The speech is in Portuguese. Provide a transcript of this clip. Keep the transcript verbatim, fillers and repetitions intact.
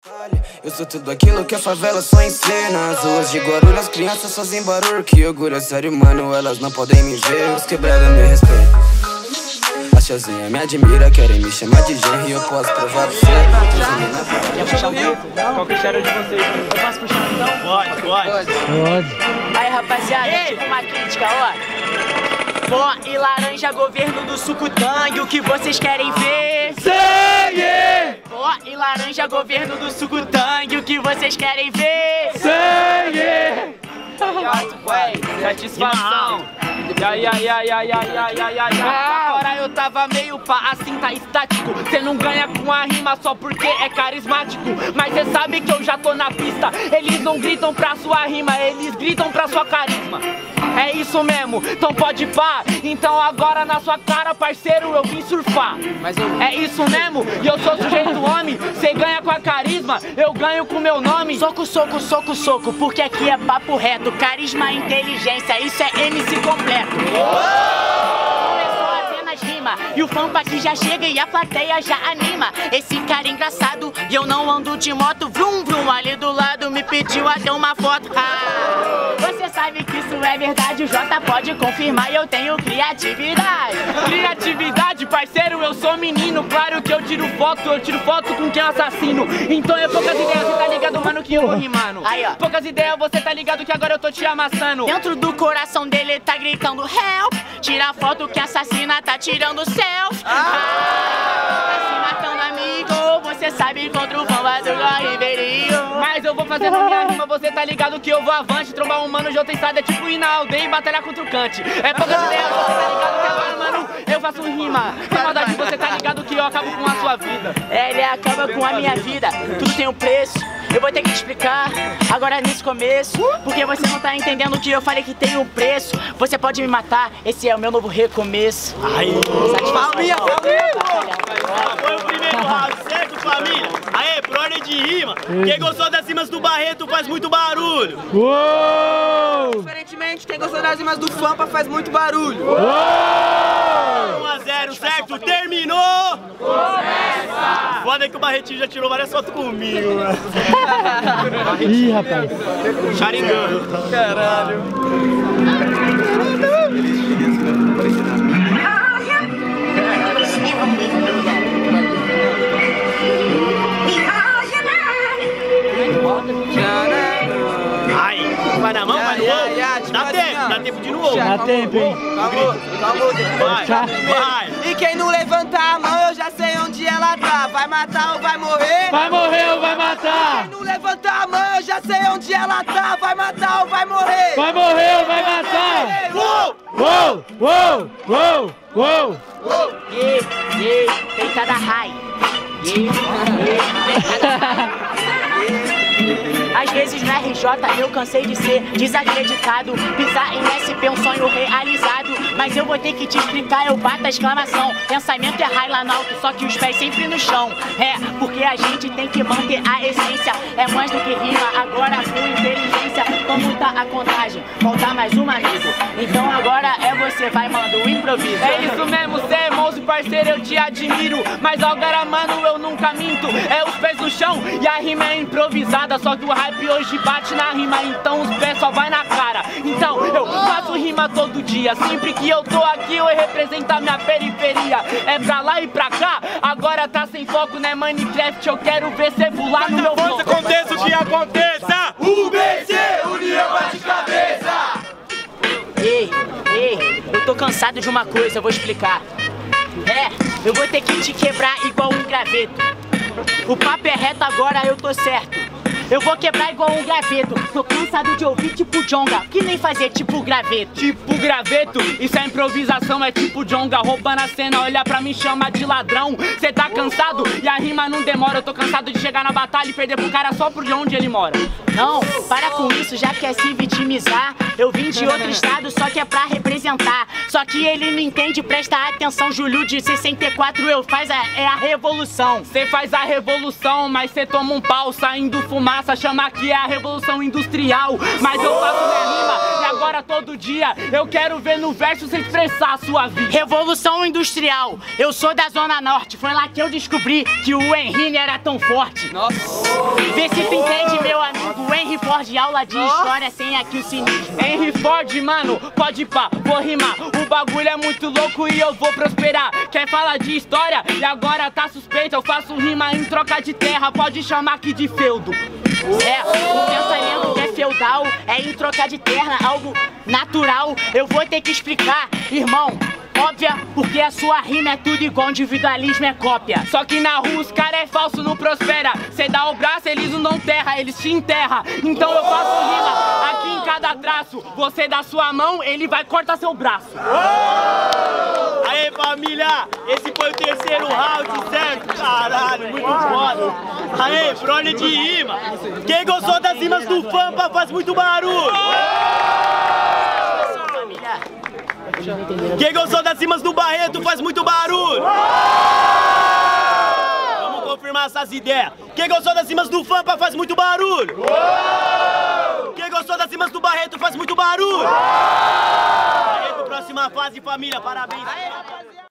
Eu sou tudo aquilo que a favela só ensina. As ruas de Guarulhos, as crianças fazem barulho. Que orgulho, é sério, mano, elas não podem me ver. Os quebrados me respeitam. A tiazinha me admira, querem me chamar de genro e eu posso provar pra você. Quer puxar o grito? Qual que era de vocês? Eu posso puxar então? Pode, pode. Pode. Aí, rapaziada, tipo uma crítica, ó. Pó e laranja, governo do Sucutang, o que vocês querem ver? Sangue! Pó e laranja, governo do Sucutang, o que vocês querem ver? Sangue! Satisfação! Ai, ai, ai, ai, ai, ai, ai, ai, agora eu tava meio pá, assim tá estático. Cê não ganha com a rima só porque é carismático. Mas cê sabe que eu já tô na pista. Eles não gritam pra sua rima, eles gritam pra sua carisma. É isso mesmo, então pode pá. Então agora na sua cara, parceiro, eu vim surfar. Mas eu... É isso mesmo, e eu sou sujeito homem. Cê ganha com a carisma, eu ganho com meu nome. Soco, soco, soco, soco, porque aqui é papo reto. Carisma e inteligência, isso é M C completo. Começou apenas rima, e o fã aqui já chega e a plateia já anima. Esse cara é engraçado, e eu não ando de moto. Vrum, vrum, ali do lado me pediu até uma foto. Ah, você sabe que isso é verdade, o Jota pode confirmar e eu tenho criatividade. Criatividade, parceiro, eu sou menino. Claro que eu tiro foto, eu tiro foto com quem é assassino. Então é poucas ideias, você tá ligado, mano, que eu vou rimando. Aí, ó. Poucas ideias, você tá ligado que agora eu tô te amassando. Dentro do coração dele tá gritando help. Tira foto que a assassina tá tirando selfie. Ah, tá se matando, amigo. Você sabe contra o bomba do Ribeirinho. Mas eu vou fazer na minha rima, você tá ligado que eu vou avante. Trombar um mano de outra estrada é tipo ir na aldeia e batalhar contra o cante. É poucas ideias, você tá ligado que agora, mano, eu faço rima. Sem maldade, você tá ligado que eu acabo com a sua vida. É, ele acaba com a minha vida. Tudo tem um preço. Eu vou ter que te explicar agora nesse começo, porque você não tá entendendo que eu falei que tem um preço. Você pode me matar, esse é o meu novo recomeço. Aí, Palminha, palminha! Foi o primeiro round, certo, família? Aê, por ordem de rima, quem gostou das rimas do Barreto faz muito barulho. Uou! Diferentemente, quem gostou das rimas do Fampa faz muito barulho. Uou! um a zero, certo? Terminou! Começa! Foda que o Barretinho já tirou várias fotos comigo, mano. Ih, rapaz. Charingando. Caralho. Ai, vai na mão, vai no ovo. Dá tempo, dá tempo de ir no ovo. Dá tempo, hein? Calma, calma. Vai, vai. E quem não levantar a mão, eu já sei onde ela tá. Vai matar ou vai morrer? Vai morrer ou vai matar? Quem não levantar a mão, eu já sei onde ela tá. Vai matar ou vai morrer? Vai morrer ou vai matar? Uou! Uou! Uou! Uou! Uou! yeah, yeah, peitada high. Yeah, yeah, peitada high. Às vezes no R J eu cansei de ser desacreditado. Pisar em S P é um sonho realizado. Mas eu vou ter que te explicar, eu bato a exclamação. Pensamento é high lá no alto, só que os pés sempre no chão. É, porque a gente tem que manter a essência. É mais do que rima, agora com inteligência. Como tá a contagem? Falta mais um amigo. Então agora é você, vai, manda o improviso. É isso mesmo, cê é moço, parceiro, eu te admiro. Mas agora, mano, eu nunca minto. É os pés no chão e a rima é improvisada. Só que o hype hoje bate na rima, então os pés só vai na cara. Então eu faço rima todo dia. Sempre que eu tô aqui eu represento a minha periferia. É pra lá e pra cá, agora tá sem foco, né, Minecraft? Eu quero ver cê voar no meu foco. Aconteça o que aconteça, U B C, União bate cabeça. Ei, ei, eu tô cansado de uma coisa, eu vou explicar. É, eu vou ter que te quebrar igual um graveto. O papo é reto, agora eu tô certo. Eu vou quebrar igual um graveto. Tô cansado de ouvir tipo Jonga, que nem fazer tipo graveto. Tipo graveto? Isso é improvisação, é tipo Jonga. Roubando a cena, olha pra mim, chama de ladrão. Cê tá cansado e a rima não demora. Eu tô cansado de chegar na batalha e perder pro cara só por onde ele mora. Não, para com isso, já quer se vitimizar. Eu vim de outro estado, só que é pra representar. Só que ele não entende, presta atenção. Julho de sessenta e quatro eu faz a, é a revolução. Cê faz a revolução, mas cê toma um pau saindo fumaça. Chama que é a revolução industrial. Mas eu faço minha rima, minha agora todo dia eu quero ver no verso você expressar a sua vida. Revolução Industrial, eu sou da Zona Norte, foi lá que eu descobri que o Henry era tão forte. Nossa. Vê se tu entende, meu amigo, o Henry Ford, aula de história sem aqui o cinismo. Henry Ford, mano, pode pá, vou rimar. O bagulho é muito louco e eu vou prosperar. Quer falar de história e agora tá suspeito. Eu faço rima em troca de terra, pode chamar aqui de feudo. É, o pensamento que é feudal é em trocar de terra, algo natural. Eu vou ter que explicar, irmão. Óbvia, porque a sua rima é tudo igual, individualismo é cópia. Só que na rua os cara é falso, não prospera. Cê dá o braço, eles não dão terra, eles te enterram. Então eu faço rima aqui em cada traço. Você dá sua mão, ele vai cortar seu braço. Aê, família, esse foi o terceiro round, certo? Caralho, muito foda. Aê, prole de rima. Quem gostou das rimas do Fampa faz muito barulho. Quem gostou das rimas do Barreto faz muito barulho. Vamos confirmar essas ideias. Quem gostou das rimas do Fampa faz muito barulho. Quem gostou das rimas do Barreto faz muito barulho. Barreto, próxima fase, família, parabéns.